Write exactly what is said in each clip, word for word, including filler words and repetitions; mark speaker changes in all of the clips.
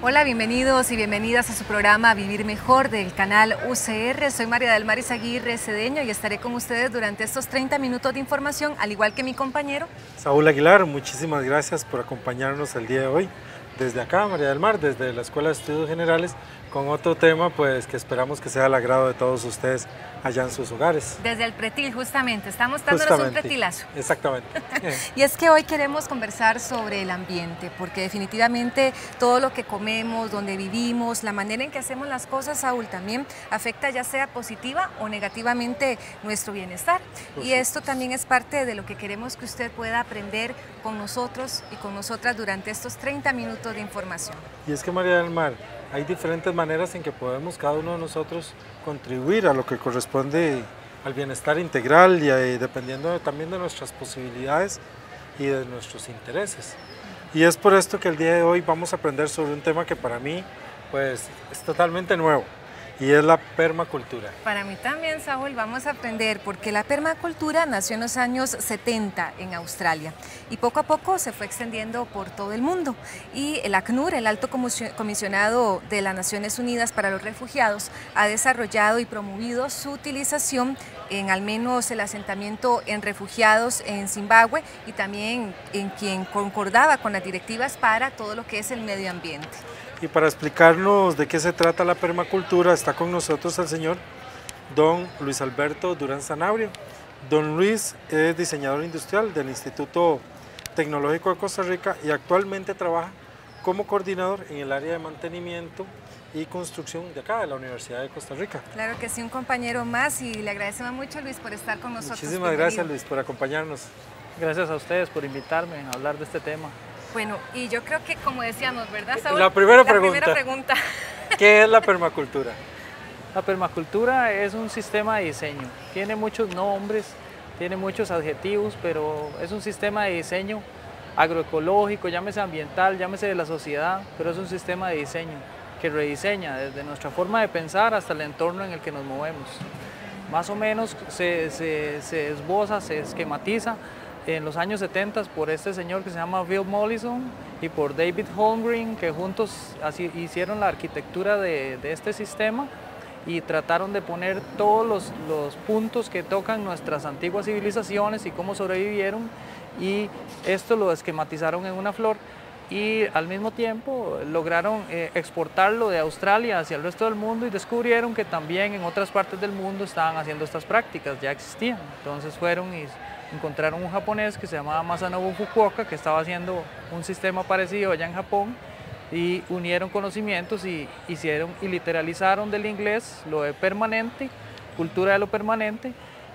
Speaker 1: Hola, bienvenidos y bienvenidas a su programa Vivir Mejor del canal U C R. Soy María del Mar Izaguirre Cedeño y estaré con ustedes durante estos treinta minutos de información, al igual que mi compañero
Speaker 2: Saúl Aguilar. Muchísimas gracias por acompañarnos el día de hoy. Desde acá, María del Mar, desde la Escuela de Estudios Generales, con otro tema pues que esperamos que sea al agrado de todos ustedes allá en sus hogares.
Speaker 1: Desde el pretil, justamente, estamos dándonos
Speaker 2: Justamente,
Speaker 1: un pretilazo.
Speaker 2: Exactamente.
Speaker 1: Y es que hoy queremos conversar sobre el ambiente, porque definitivamente todo lo que comemos, donde vivimos, la manera en que hacemos las cosas, Saúl, también afecta ya sea positiva o negativamente nuestro bienestar. Y esto también es parte de lo que queremos que usted pueda aprender con nosotros y con nosotras durante estos treinta minutos de información.
Speaker 2: Y es que, María del Mar, hay diferentes maneras en que podemos cada uno de nosotros contribuir a lo que corresponde al bienestar integral y eh, dependiendo de, también de nuestras posibilidades y de nuestros intereses. Y es por esto que el día de hoy vamos a aprender sobre un tema que para mí pues, es totalmente nuevo, y es la permacultura.
Speaker 1: Para mí también, Saúl, vamos a aprender porque la permacultura nació en los años setenta en Australia y poco a poco se fue extendiendo por todo el mundo. Y el ACNUR, el Alto Comisionado de las Naciones Unidas para los Refugiados, ha desarrollado y promovido su utilización en al menos el asentamiento en refugiados en Zimbabue y también en quien concordaba con las directivas para todo lo que es el medio ambiente.
Speaker 2: Y para explicarnos de qué se trata la permacultura está con nosotros el señor don Luis Alberto Durán Sanabria. Don Luis es diseñador industrial del Instituto Tecnológico de Costa Rica y actualmente trabaja como coordinador en el área de mantenimiento y construcción de acá, de la Universidad de Costa Rica.
Speaker 1: Claro que sí, un compañero más, y le agradecemos mucho, Luis, por estar con nosotros.
Speaker 2: Muchísimas
Speaker 1: Bienvenido.
Speaker 2: gracias, Luis, por acompañarnos.
Speaker 3: Gracias a ustedes por invitarme a hablar de este tema.
Speaker 1: Bueno, y yo creo que como decíamos, ¿verdad, Saúl?
Speaker 2: La primera
Speaker 1: la
Speaker 2: pregunta.
Speaker 1: Primera pregunta.
Speaker 2: ¿Qué es la permacultura?
Speaker 3: La permacultura es un sistema de diseño. Tiene muchos nombres, tiene muchos adjetivos, pero es un sistema de diseño agroecológico, llámese ambiental, llámese de la sociedad, pero es un sistema de diseño que rediseña desde nuestra forma de pensar hasta el entorno en el que nos movemos. Más o menos se, se, se esboza, se esquematiza en los años setenta por este señor que se llama Bill Mollison y por David Holmgren, que juntos así hicieron la arquitectura de, de este sistema y trataron de poner todos los, los puntos que tocan nuestras antiguas civilizaciones y cómo sobrevivieron, y esto lo esquematizaron en una flor y al mismo tiempo lograron eh, exportarlo de Australia hacia el resto del mundo y descubrieron que también en otras partes del mundo estaban haciendo estas prácticas, ya existían. Entonces fueron y encontraron un japonés que se llamaba Masanobu Fukuoka, que estaba haciendo un sistema parecido allá en Japón, y unieron conocimientos y hicieron y literalizaron del inglés lo de permanente, cultura de lo permanente,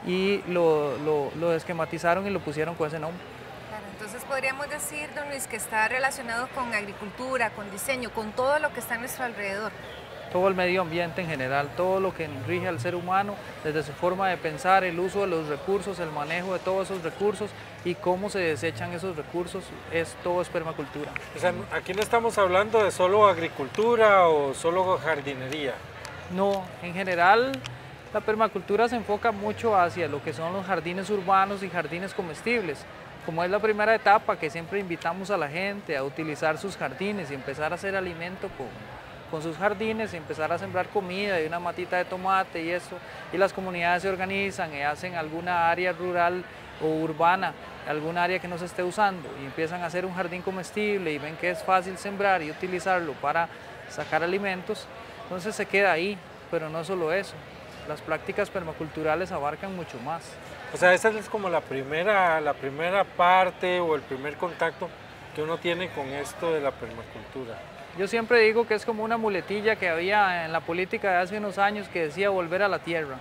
Speaker 3: y lo, lo, lo esquematizaron y lo pusieron con ese nombre.
Speaker 1: Claro, entonces podríamos decir, don Luis, que está relacionado con agricultura, con diseño, con todo lo que está a nuestro alrededor.
Speaker 3: Todo el medio ambiente en general, todo lo que rige al ser humano, desde su forma de pensar, el uso de los recursos, el manejo de todos esos recursos y cómo se desechan esos recursos, es, todo es permacultura.
Speaker 2: O sea, aquí no estamos hablando de solo agricultura o solo jardinería.
Speaker 3: No, en general la permacultura se enfoca mucho hacia lo que son los jardines urbanos y jardines comestibles. Como es la primera etapa que siempre invitamos a la gente a utilizar sus jardines y empezar a hacer alimento con con sus jardines y empezar a sembrar comida y una matita de tomate y eso, y las comunidades se organizan y hacen alguna área rural o urbana, alguna área que no se esté usando, y empiezan a hacer un jardín comestible y ven que es fácil sembrar y utilizarlo para sacar alimentos, entonces se queda ahí. Pero no solo eso, las prácticas permaculturales abarcan mucho más.
Speaker 2: O sea, esa es como la primera, la primera parte o el primer contacto que uno tiene con esto de la permacultura.
Speaker 3: Yo siempre digo que es como una muletilla que había en la política de hace unos años que decía volver a la tierra.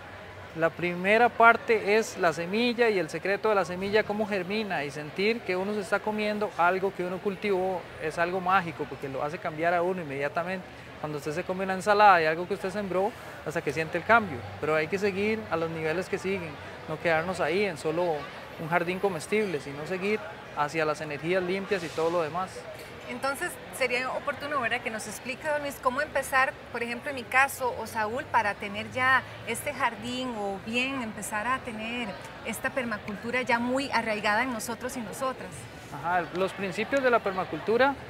Speaker 3: La primera parte es la semilla y el secreto de la semilla, cómo germina, y sentir que uno se está comiendo algo que uno cultivó es algo mágico porque lo hace cambiar a uno inmediatamente. Cuando usted se come una ensalada y algo que usted sembró, hasta que siente el cambio, pero hay que seguir a los niveles que siguen, no quedarnos ahí en solo un jardín comestible, sino seguir hacia las energías limpias y todo lo demás.
Speaker 1: Entonces sería oportuno, ¿verdad?, que nos explique, don Luis, cómo empezar, por ejemplo, en mi caso, o Saúl, para tener ya este jardín, o bien empezar a tener esta permacultura ya muy arraigada en nosotros y nosotras.
Speaker 3: Ajá, los principios de la permacultura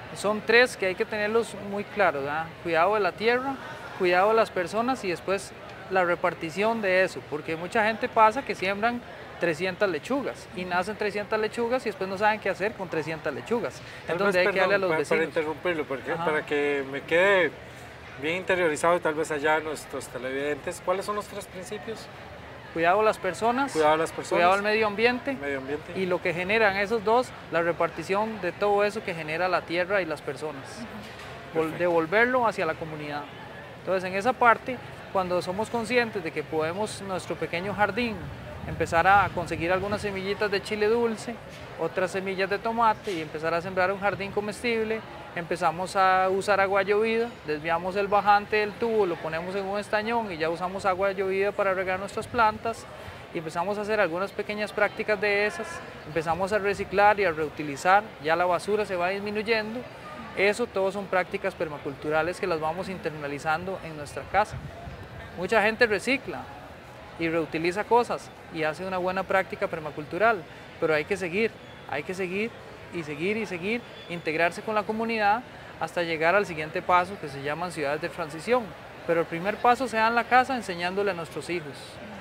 Speaker 3: son tres que hay que tenerlos muy claros, ¿verdad? Cuidado de la tierra, cuidado de las personas y después la repartición de eso, porque mucha gente pasa que siembran trescientas lechugas y nacen trescientas lechugas y después no saben qué hacer con trescientas lechugas.
Speaker 2: Tal
Speaker 3: Entonces
Speaker 2: vez,
Speaker 3: hay que darle a los
Speaker 2: para,
Speaker 3: vecinos.
Speaker 2: para interrumpirlo, porque, para que me quede bien interiorizado y tal vez allá nuestros televidentes, ¿cuáles son los tres principios?
Speaker 3: Cuidado a las personas,
Speaker 2: cuidado a las personas,
Speaker 3: cuidado al medio ambiente,
Speaker 2: medio ambiente,
Speaker 3: y lo que generan esos dos, la repartición de todo eso que genera la tierra y las personas. Uh-huh. Devolverlo hacia la comunidad. Entonces en esa parte, cuando somos conscientes de que podemos nuestro pequeño jardín empezar a conseguir algunas semillitas de chile dulce, otras semillas de tomate y empezar a sembrar un jardín comestible, empezamos a usar agua llovida, desviamos el bajante del tubo, lo ponemos en un estañón y ya usamos agua llovida para regar nuestras plantas y empezamos a hacer algunas pequeñas prácticas de esas, empezamos a reciclar y a reutilizar, ya la basura se va disminuyendo. Eso todos son prácticas permaculturales que las vamos internalizando en nuestra casa. Mucha gente recicla y reutiliza cosas y hace una buena práctica permacultural, pero hay que seguir, hay que seguir y seguir y seguir, integrarse con la comunidad hasta llegar al siguiente paso que se llaman ciudades de transición. Pero el primer paso se da en la casa enseñándole a nuestros hijos.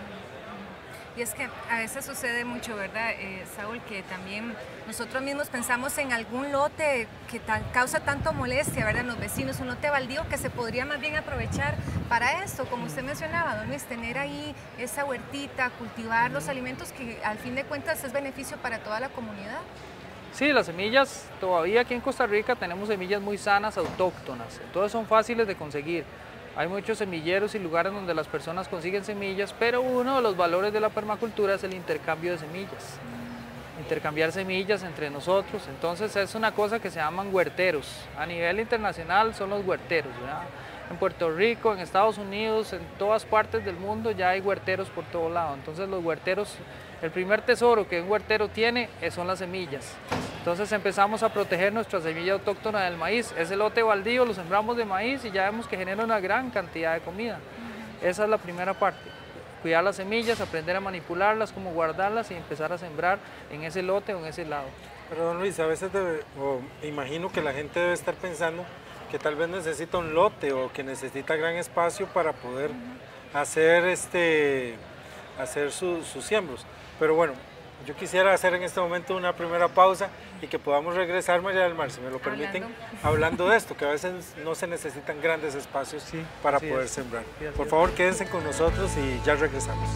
Speaker 1: Y es que a veces sucede mucho, ¿verdad, eh, Saúl? Que también nosotros mismos pensamos en algún lote que tan, causa tanto molestia, ¿verdad? En los vecinos, un lote baldío que se podría más bien aprovechar para esto, como usted mencionaba, don Luis, tener ahí esa huertita, cultivar los alimentos que al fin de cuentas es beneficio para toda la comunidad.
Speaker 3: Sí, las semillas, todavía aquí en Costa Rica tenemos semillas muy sanas, autóctonas, entonces son fáciles de conseguir. Hay muchos semilleros y lugares donde las personas consiguen semillas, pero uno de los valores de la permacultura es el intercambio de semillas. Intercambiar semillas entre nosotros, entonces es una cosa que se llaman huerteros. A nivel internacional son los huerteros, ¿verdad? En Puerto Rico, en Estados Unidos, en todas partes del mundo ya hay huerteros por todo lado. Entonces los huerteros, el primer tesoro que un huertero tiene son las semillas. Entonces empezamos a proteger nuestra semilla autóctona del maíz. Ese lote baldío lo sembramos de maíz y ya vemos que genera una gran cantidad de comida. Esa es la primera parte. Cuidar las semillas, aprender a manipularlas, cómo guardarlas y empezar a sembrar en ese lote o en ese lado.
Speaker 2: Pero don Luis, a veces debe, o imagino que la gente debe estar pensando que tal vez necesita un lote o que necesita gran espacio para poder uh-huh. hacer, este, hacer su, sus siembros. Pero bueno, yo quisiera hacer en este momento una primera pausa y que podamos regresar, María del Mar, si me lo permiten, hablando, hablando de esto, que a veces no se necesitan grandes espacios sí, para poder es. sembrar. Sí, Por es. favor, quédense con nosotros y ya regresamos.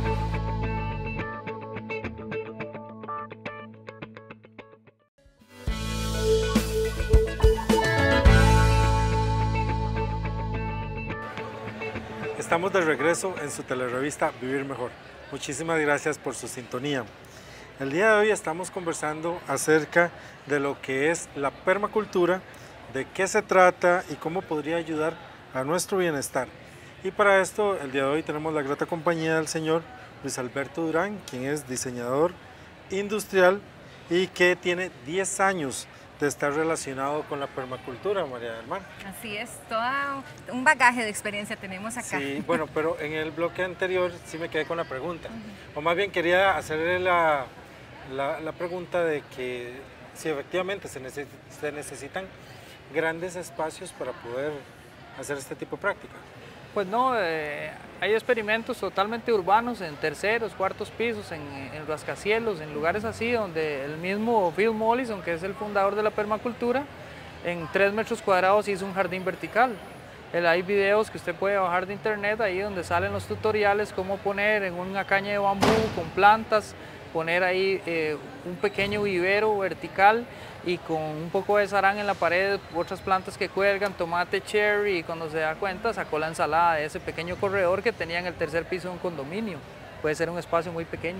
Speaker 2: Estamos de regreso en su telerevista Vivir Mejor. Muchísimas gracias por su sintonía. El día de hoy estamos conversando acerca de lo que es la permacultura, de qué se trata y cómo podría ayudar a nuestro bienestar. Y para esto, el día de hoy tenemos la grata compañía del señor Luis Alberto Durán, quien es diseñador industrial y que tiene diez años de estar relacionado con la permacultura, María del Mar.
Speaker 1: Así es, todo un bagaje de experiencia tenemos acá.
Speaker 2: Sí, bueno, pero en el bloque anterior sí me quedé con la pregunta, uh-huh. o más bien quería hacerle la, la, la pregunta de que si efectivamente se, neces se necesitan grandes espacios para poder hacer este tipo de práctica.
Speaker 3: Pues no, eh, hay experimentos totalmente urbanos en terceros, cuartos pisos, en, en rascacielos, en lugares así, donde el mismo Phil Mollison, que es el fundador de la permacultura, en tres metros cuadrados hizo un jardín vertical. El, hay videos que usted puede bajar de internet ahí donde salen los tutoriales, cómo poner en una caña de bambú con plantas, poner ahí eh, un pequeño vivero vertical y con un poco de sarán en la pared, otras plantas que cuelgan, tomate cherry, y cuando se da cuenta sacó la ensalada de ese pequeño corredor que tenía en el tercer piso de un condominio. Puede ser un espacio muy pequeño.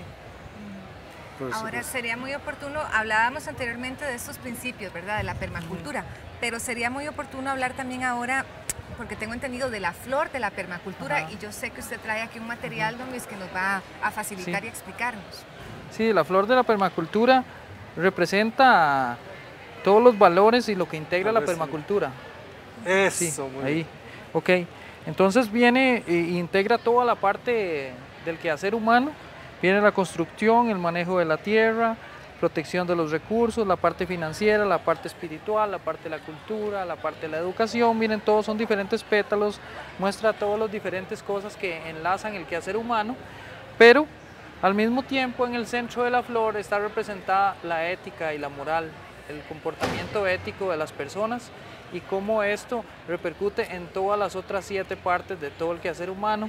Speaker 1: Ahora sería muy oportuno, hablábamos anteriormente de estos principios, ¿verdad? De la permacultura, uh-huh. pero sería muy oportuno hablar también ahora, porque tengo entendido de la flor de la permacultura, uh-huh. y yo sé que usted trae aquí un material, don Luis, que nos va a facilitar sí. y explicarnos.
Speaker 3: Sí, la flor de la permacultura representa todos los valores y lo que integra la permacultura.
Speaker 2: Eso,
Speaker 3: sí,
Speaker 2: muy
Speaker 3: ahí.
Speaker 2: bien.
Speaker 3: Ok, entonces viene e integra toda la parte del quehacer humano, viene la construcción, el manejo de la tierra, protección de los recursos, la parte financiera, la parte espiritual, la parte de la cultura, la parte de la educación. Miren, todos son diferentes pétalos, muestra todas las diferentes cosas que enlazan el quehacer humano, pero al mismo tiempo en el centro de la flor está representada la ética y la moral, el comportamiento ético de las personas y cómo esto repercute en todas las otras siete partes de todo el quehacer humano.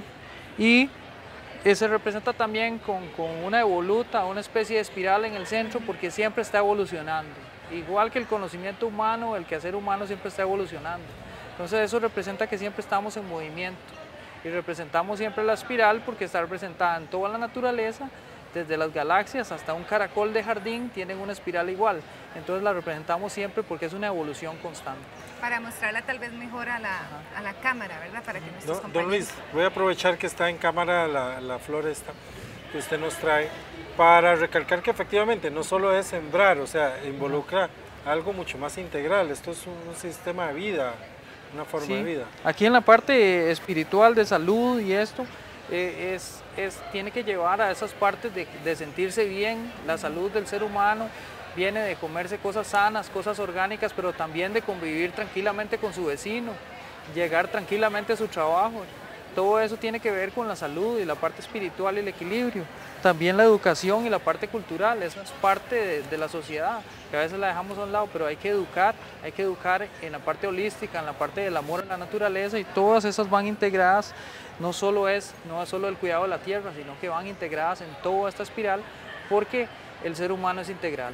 Speaker 3: Y eh, se representa también con, con una evoluta, una especie de espiral en el centro, porque siempre está evolucionando. Igual que el conocimiento humano, el quehacer humano siempre está evolucionando. Entonces eso representa que siempre estamos en movimiento. Y representamos siempre la espiral porque está representada en toda la naturaleza, desde las galaxias hasta un caracol de jardín tienen una espiral igual. Entonces la representamos siempre porque es una evolución constante.
Speaker 1: Para mostrarla tal vez mejor a la, a la cámara, ¿verdad? Para que nuestros
Speaker 2: Don, don Luis, voy a aprovechar que está en cámara la, la flor esta que usted nos trae para recalcar que efectivamente no solo es sembrar, o sea, involucra algo mucho más integral. Esto es un, un sistema de vida, una forma
Speaker 3: Sí.
Speaker 2: de vida.
Speaker 3: Aquí en la parte espiritual de salud y esto, eh, es, es, tiene que llevar a esas partes de, de sentirse bien, la salud del ser humano viene de comerse cosas sanas, cosas orgánicas, pero también de convivir tranquilamente con su vecino, llegar tranquilamente a su trabajo. Todo eso tiene que ver con la salud y la parte espiritual y el equilibrio. También la educación y la parte cultural, eso es parte de, de la sociedad, que a veces la dejamos a un lado, pero hay que educar, hay que educar en la parte holística, en la parte del amor a la naturaleza, y todas esas van integradas, no solo es, no es solo el cuidado de la tierra, sino que van integradas en toda esta espiral, porque el ser humano es integral.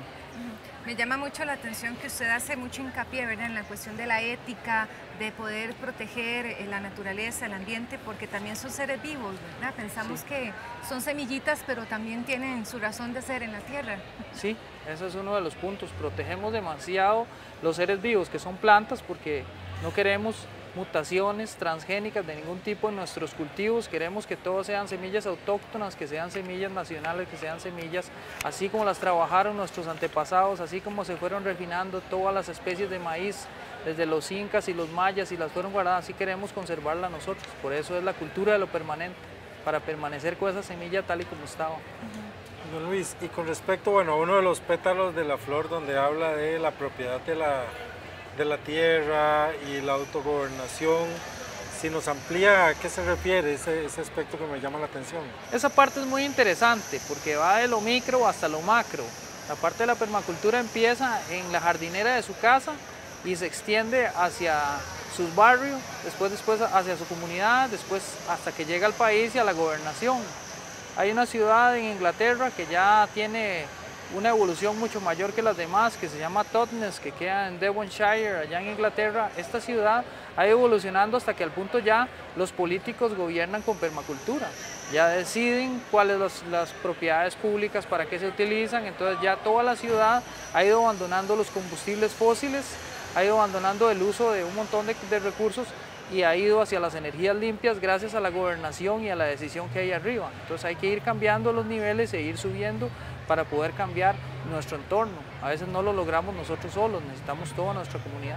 Speaker 1: Me llama mucho la atención que usted hace mucho hincapié, ¿verdad?, en la cuestión de la ética, de poder proteger la naturaleza, el ambiente, porque también son seres vivos, ¿verdad? Pensamos sí. que son semillitas, pero también tienen su razón de ser en la tierra.
Speaker 3: Sí, ese es uno de los puntos. Protegemos demasiado los seres vivos, que son plantas, porque no queremos mutaciones transgénicas de ningún tipo en nuestros cultivos, queremos que todos sean semillas autóctonas, que sean semillas nacionales, que sean semillas así como las trabajaron nuestros antepasados, así como se fueron refinando todas las especies de maíz desde los incas y los mayas y las fueron guardadas, así queremos conservarla nosotros. Por eso es la cultura de lo permanente, para permanecer con esa semilla tal y como estaba.
Speaker 2: Uh-huh. Don Luis, y con respecto, bueno, a uno de los pétalos de la flor donde habla de la propiedad de la de la tierra y la autogobernación, si nos amplía a qué se refiere ese, ese aspecto que me llama la atención.
Speaker 3: Esa parte es muy interesante porque va de lo micro hasta lo macro. La parte de la permacultura empieza en la jardinera de su casa y se extiende hacia sus barrios, después, después hacia su comunidad, después hasta que llega al país y a la gobernación. Hay una ciudad en Inglaterra que ya tiene una evolución mucho mayor que las demás, que se llama Totnes, que queda en Devonshire, allá en Inglaterra. Esta ciudad ha ido evolucionando hasta que al punto ya los políticos gobiernan con permacultura. Ya deciden cuáles son las, las propiedades públicas, para qué se utilizan, entonces ya toda la ciudad ha ido abandonando los combustibles fósiles, ha ido abandonando el uso de un montón de, de recursos y ha ido hacia las energías limpias gracias a la gobernación y a la decisión que hay arriba. Entonces hay que ir cambiando los niveles e ir subiendo para poder cambiar nuestro entorno. A veces no lo logramos nosotros solos, necesitamos toda nuestra comunidad.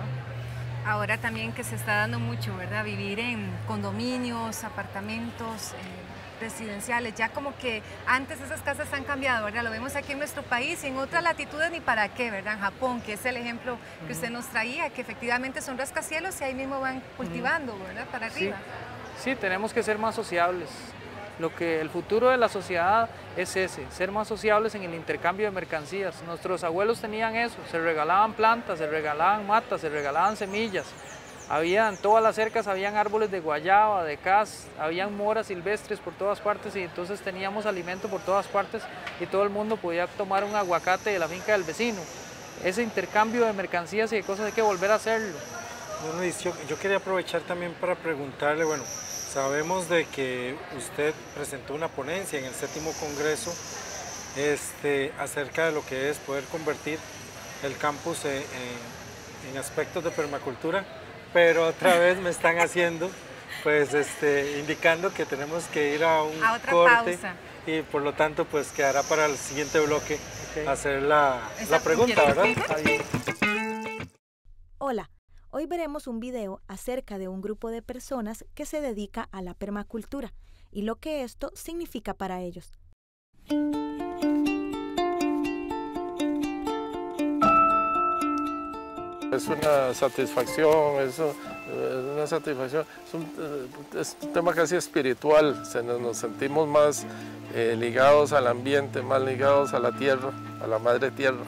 Speaker 1: Ahora también que se está dando mucho, ¿verdad?, vivir en condominios, apartamentos, eh, residenciales, ya como que antes esas casas han cambiado, ¿verdad? Lo vemos aquí en nuestro país y en otras latitudes ni para qué, ¿verdad? En Japón, que es el ejemplo que usted nos traía, que efectivamente son rascacielos y ahí mismo van cultivando, ¿verdad?, para arriba.
Speaker 3: Sí, sí, tenemos que ser más sociables. Lo que el futuro de la sociedad es ese, ser más sociables en el intercambio de mercancías. Nuestros abuelos tenían eso, se regalaban plantas, se regalaban matas, se regalaban semillas. Había, en todas las cercas habían árboles de guayaba, de cas, habían moras silvestres por todas partes y entonces teníamos alimento por todas partes y todo el mundo podía tomar un aguacate de la finca del vecino. Ese intercambio de mercancías y de cosas hay que volver a hacerlo.
Speaker 2: Bueno, yo, yo quería aprovechar también para preguntarle, bueno, sabemos de que usted presentó una ponencia en el séptimo congreso este, acerca de lo que es poder convertir el campus en, en, en aspectos de permacultura, pero otra vez me están haciendo, pues este, indicando que tenemos que ir a un
Speaker 1: a otra
Speaker 2: corte
Speaker 1: pausa.
Speaker 2: Y por lo tanto pues quedará para el siguiente bloque okay. hacer la, la
Speaker 1: Esa
Speaker 2: pregunta, ¿verdad?
Speaker 4: Hola. Hoy veremos un video acerca de un grupo de personas que se dedica a la permacultura y lo que esto significa para ellos.
Speaker 5: Es una satisfacción, es una satisfacción, es un, es un tema casi espiritual, se nos, nos sentimos más eh, ligados al ambiente, más ligados a la tierra, a la madre tierra.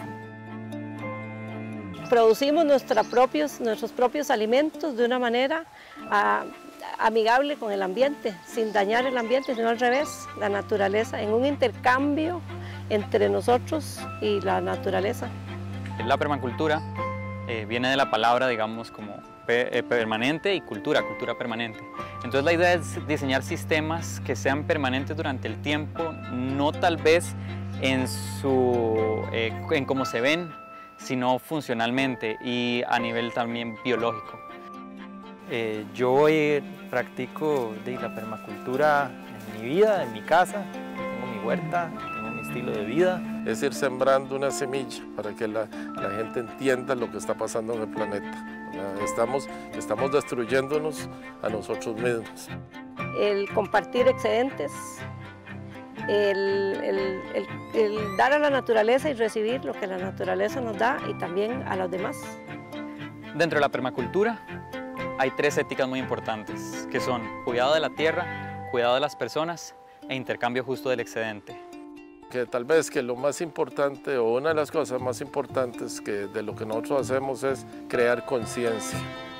Speaker 6: Producimos nuestra propios, nuestros propios alimentos de una manera a, amigable con el ambiente, sin dañar el ambiente, sino al revés, la naturaleza, en un intercambio entre nosotros y la naturaleza.
Speaker 7: La permacultura eh, viene de la palabra, digamos, como pe permanente y cultura, cultura permanente. Entonces la idea es diseñar sistemas que sean permanentes durante el tiempo, no tal vez en, su, eh, en cómo se ven, sino funcionalmente y a nivel también biológico.
Speaker 8: Eh, yo eh, practico de la permacultura en mi vida, en mi casa, tengo mi huerta, tengo mi estilo de vida.
Speaker 5: Es ir sembrando una semilla para que la, la gente entienda lo que está pasando en el planeta. Estamos, estamos destruyéndonos a nosotros mismos.
Speaker 6: El compartir excedentes, el, el, el, el dar a la naturaleza y recibir lo que la naturaleza nos da y también a los demás.
Speaker 7: Dentro de la permacultura hay tres éticas muy importantes, que son cuidado de la tierra, cuidado de las personas e intercambio justo del excedente.
Speaker 5: Que tal vez que lo más importante o una de las cosas más importantes que de lo que nosotros hacemos es crear conciencia.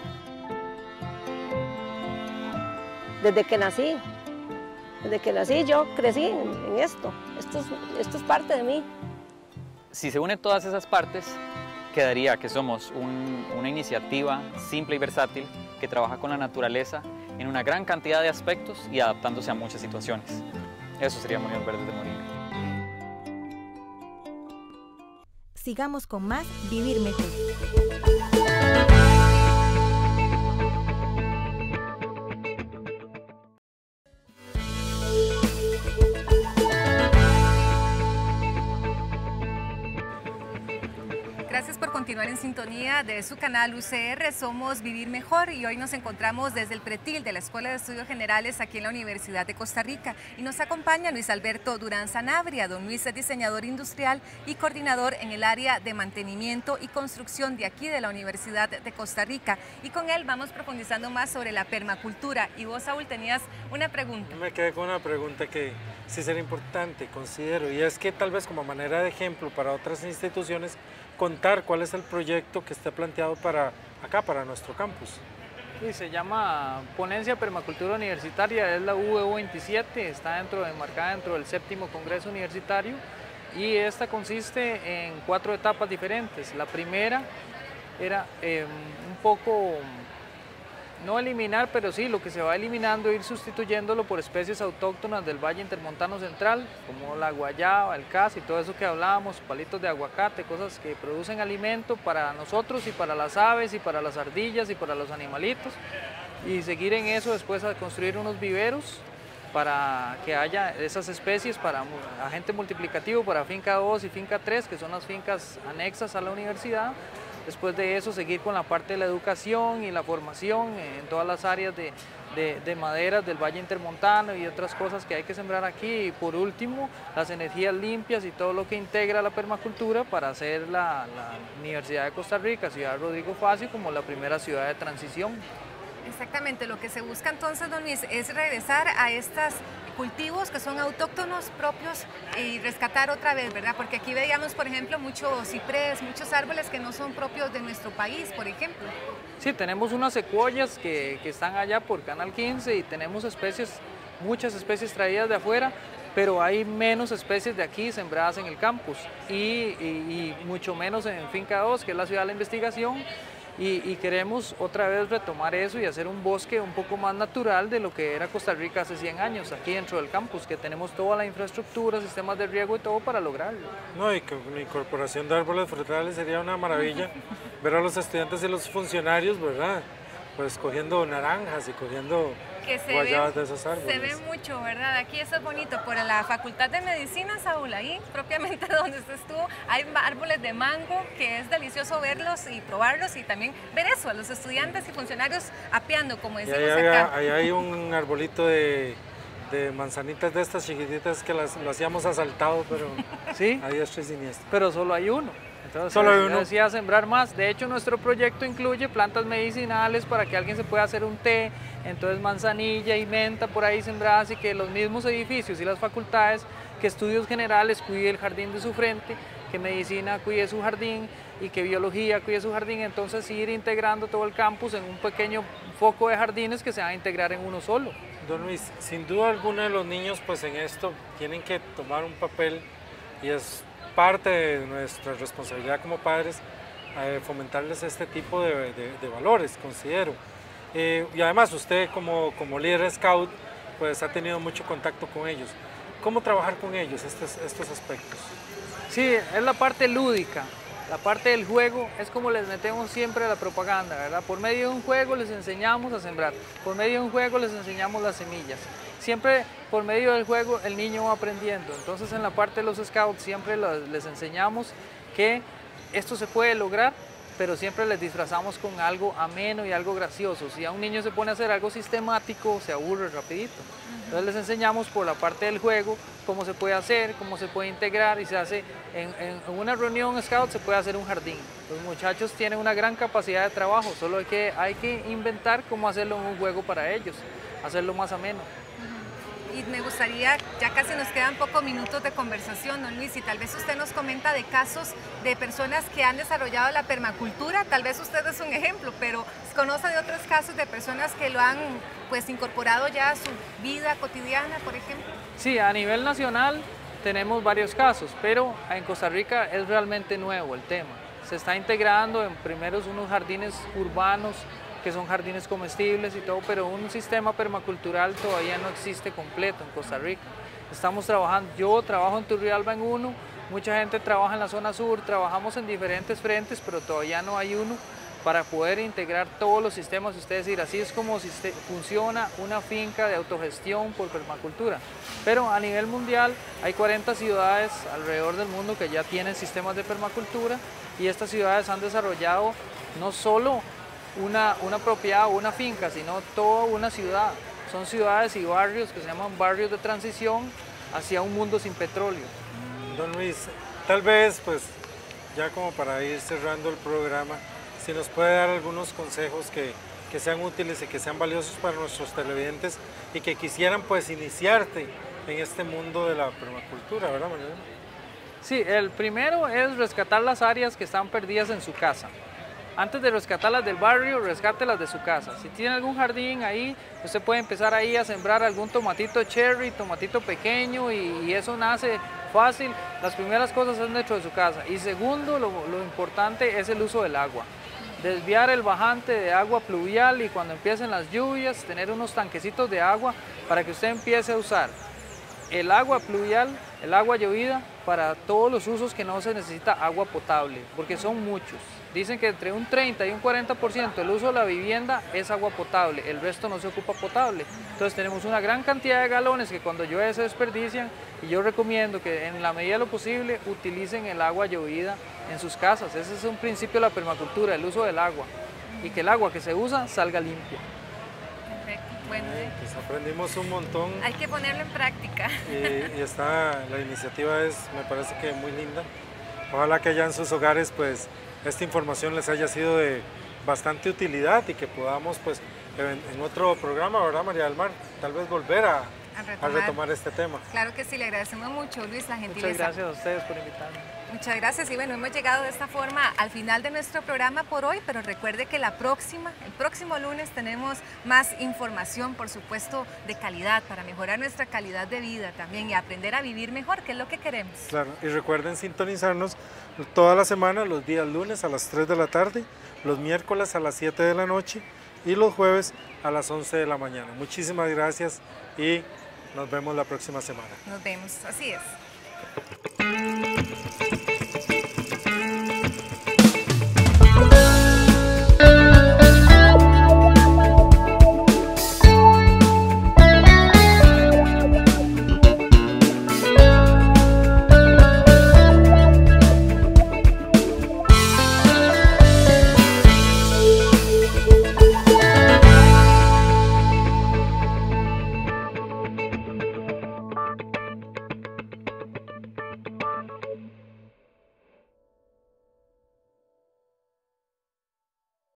Speaker 6: Desde que nací, desde que nací yo crecí en, en esto. Esto es, esto es parte de mí.
Speaker 7: Si se unen todas esas partes, quedaría que somos un, una iniciativa simple y versátil que trabaja con la naturaleza en una gran cantidad de aspectos y adaptándose a muchas situaciones. Eso sería Molinos Verdes de Moringa.
Speaker 4: Sigamos con más Vivir Mejor.
Speaker 1: Gracias por continuar en sintonía de su canal U C R, somos Vivir Mejor y hoy nos encontramos desde el pretil de la Escuela de Estudios Generales aquí en la Universidad de Costa Rica y nos acompaña Luis Alberto Durán Sanabria. Don Luis es diseñador industrial y coordinador en el área de mantenimiento y construcción de aquí de la Universidad de Costa Rica y con él vamos profundizando más sobre la permacultura. Y vos, Saúl, tenías una pregunta.
Speaker 2: Me quedé con una pregunta que sí será importante, considero, y es que tal vez como manera de ejemplo para otras instituciones contar cuál es el proyecto que está planteado para acá, para nuestro campus.
Speaker 3: Sí, se llama Ponencia Permacultura Universitaria, es la U E veintisiete, está dentro, enmarcada dentro del séptimo Congreso Universitario y esta consiste en cuatro etapas diferentes. La primera era eh, un poco, no eliminar, pero sí, lo que se va eliminando, ir sustituyéndolo por especies autóctonas del Valle Intermontano Central, como la guayaba, el cas y todo eso que hablábamos, palitos de aguacate, cosas que producen alimento para nosotros y para las aves y para las ardillas y para los animalitos. Y seguir en eso, después a construir unos viveros para que haya esas especies para agente multiplicativo para finca dos y finca tres, que son las fincas anexas a la universidad. Después de eso, seguir con la parte de la educación y la formación en todas las áreas de, de, de maderas del Valle Intermontano y otras cosas que hay que sembrar aquí. Y por último, las energías limpias y todo lo que integra la permacultura para hacer la, la Universidad de Costa Rica, Ciudad Rodrigo Facio, como la primera ciudad de transición.
Speaker 1: Exactamente, lo que se busca entonces, don Luis, es regresar a estos cultivos que son autóctonos propios y rescatar otra vez, ¿verdad? Porque aquí veíamos, por ejemplo, muchos ciprés, muchos árboles que no son propios de nuestro país, por ejemplo.
Speaker 3: Sí, tenemos unas secuoyas que, que están allá por Canal quince y tenemos especies, muchas especies traídas de afuera, pero hay menos especies de aquí sembradas en el campus y, y, y mucho menos en Finca dos, que es la ciudad de la investigación. Y, y queremos otra vez retomar eso y hacer un bosque un poco más natural de lo que era Costa Rica hace cien años, aquí dentro del campus, que tenemos toda la infraestructura, sistemas de riego y todo para lograrlo.
Speaker 2: No, y con la incorporación de árboles frutales sería una maravilla ver a los estudiantes y los funcionarios, ¿verdad? Pues cogiendo naranjas y cogiendo
Speaker 1: que se
Speaker 2: guayabas
Speaker 1: ve,
Speaker 2: de esos árboles.
Speaker 1: Se ve mucho, ¿verdad? Aquí eso es bonito. Por la Facultad de Medicina, Saúl, ahí propiamente donde usted estuvo, hay árboles de mango que es delicioso verlos y probarlos y también ver eso, a los estudiantes y funcionarios apeando, como decimos
Speaker 2: ahí
Speaker 1: acá.
Speaker 2: Ahí hay un arbolito de, de manzanitas de estas chiquititas que las, lo hacíamos asaltado, pero
Speaker 3: ¿sí?
Speaker 2: ahí es siniestro.
Speaker 3: Pero solo hay uno. Entonces,
Speaker 2: Solo hay
Speaker 3: yo
Speaker 2: uno.
Speaker 3: decía sembrar más. De hecho, nuestro proyecto incluye plantas medicinales para que alguien se pueda hacer un té. Entonces, manzanilla y menta por ahí sembradas y que los mismos edificios y las facultades, que estudios generales cuide el jardín de su frente, que medicina cuide su jardín y que biología cuide su jardín. Entonces, ir integrando todo el campus en un pequeño foco de jardines que se van a integrar en uno solo.
Speaker 2: Don Luis, sin duda alguna de los niños pues en esto tienen que tomar un papel y es parte de nuestra responsabilidad como padres eh, fomentarles este tipo de, de, de valores, considero. Eh, y además usted como, como líder scout pues ha tenido mucho contacto con ellos. ¿Cómo trabajar con ellos estos, estos aspectos?
Speaker 3: Sí, es la parte lúdica. La parte del juego es como les metemos siempre a la propaganda, ¿verdad? Por medio de un juego les enseñamos a sembrar, por medio de un juego les enseñamos las semillas. Siempre por medio del juego el niño va aprendiendo. Entonces en la parte de los scouts siempre les enseñamos que esto se puede lograr, pero siempre les disfrazamos con algo ameno y algo gracioso. Si a un niño se pone a hacer algo sistemático, se aburre rapidito. Entonces les enseñamos por la parte del juego cómo se puede hacer, cómo se puede integrar y se hace en, en una reunión scout se puede hacer un jardín. Los muchachos tienen una gran capacidad de trabajo, solo hay que, hay que inventar cómo hacerlo en un juego para ellos, hacerlo más ameno.
Speaker 1: Y me gustaría, ya casi nos quedan pocos minutos de conversación, don Luis, y tal vez usted nos comenta de casos de personas que han desarrollado la permacultura, tal vez usted es un ejemplo, pero ¿conoce de otros casos de personas que lo han pues incorporado ya a su vida cotidiana, por ejemplo?
Speaker 3: Sí, a nivel nacional tenemos varios casos, pero en Costa Rica es realmente nuevo el tema. Se está integrando en primeros unos jardines urbanos, que son jardines comestibles y todo, pero un sistema permacultural todavía no existe completo en Costa Rica. Estamos trabajando, yo trabajo en Turrialba en uno, mucha gente trabaja en la zona sur, trabajamos en diferentes frentes, pero todavía no hay uno para poder integrar todos los sistemas. Ustedes dirán, así es como funciona una finca de autogestión por permacultura. Pero a nivel mundial hay cuarenta ciudades alrededor del mundo que ya tienen sistemas de permacultura y estas ciudades han desarrollado no solo Una, una propiedad o una finca, sino toda una ciudad. Son ciudades y barrios que se llaman barrios de transición hacia un mundo sin petróleo.
Speaker 2: Don Luis, tal vez pues ya como para ir cerrando el programa, si nos puede dar algunos consejos que, que sean útiles y que sean valiosos para nuestros televidentes y que quisieran pues iniciarte en este mundo de la permacultura, ¿verdad, Manuel?
Speaker 3: Sí, el primero es rescatar las áreas que están perdidas en su casa. Antes de rescatarlas del barrio, rescátelas de su casa. Si tiene algún jardín ahí, usted puede empezar ahí a sembrar algún tomatito cherry, tomatito pequeño y, y eso nace fácil. Las primeras cosas son dentro de su casa. Y segundo, lo, lo importante es el uso del agua. Desviar el bajante de agua pluvial y cuando empiecen las lluvias, tener unos tanquecitos de agua para que usted empiece a usar el agua pluvial, el agua llovida, para todos los usos que no se necesita agua potable, porque son muchos. Dicen que entre un treinta y un cuarenta por ciento del uso de la vivienda es agua potable, el resto no se ocupa potable. Entonces tenemos una gran cantidad de galones que cuando llueve se desperdician y yo recomiendo que en la medida de lo posible utilicen el agua llovida en sus casas. Ese es un principio de la permacultura, el uso del agua, y que el agua que se usa salga limpia.
Speaker 1: Perfecto, bueno.
Speaker 2: Eh, pues aprendimos un montón.
Speaker 1: Hay que ponerlo en práctica.
Speaker 2: Y, y está, la iniciativa es, me parece que muy linda. Ojalá que allá en sus hogares pues esta información les haya sido de bastante utilidad y que podamos pues en, en otro programa, ¿verdad, María del Mar? Tal vez volver a,
Speaker 1: a, retomar.
Speaker 2: a retomar este tema.
Speaker 1: Claro que sí, le agradecemos mucho, Luis, la gentileza.
Speaker 3: Muchas gracias a ustedes por invitarme.
Speaker 1: Muchas gracias y bueno, hemos llegado de esta forma al final de nuestro programa por hoy, pero recuerde que la próxima, el próximo lunes tenemos más información, por supuesto, de calidad, para mejorar nuestra calidad de vida también y aprender a vivir mejor, que es lo que queremos.
Speaker 2: Claro, y recuerden sintonizarnos toda la semana, los días lunes a las tres de la tarde, los miércoles a las siete de la noche y los jueves a las once de la mañana. Muchísimas gracias y nos vemos la próxima semana.
Speaker 1: Nos vemos, así es.
Speaker 2: Thank you.